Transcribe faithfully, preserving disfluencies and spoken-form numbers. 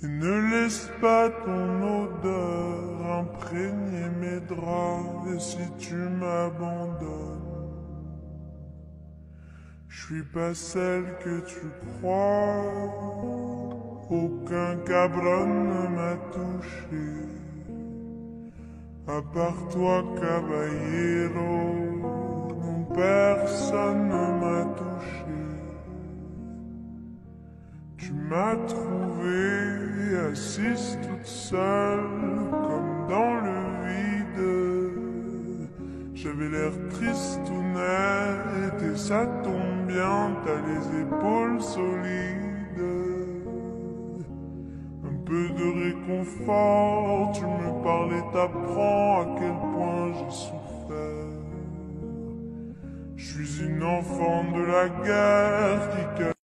Et ne laisse pas ton odeur imprégner mes draps. Et si tu m'abandonnes, je suis pas celle que tu crois. Aucun cabron ne m'a touché, à part toi, caballero. Non, personne ne m'a touché. Tu m'as trouvée assise toute seule, comme dans le vide. J'avais l'air triste ou net, et ça tombe bien, t'as les épaules solides. Un peu de réconfort, tu me parlais, t'apprends à quel point j'ai souffert. Je suis une enfant de la guerre qui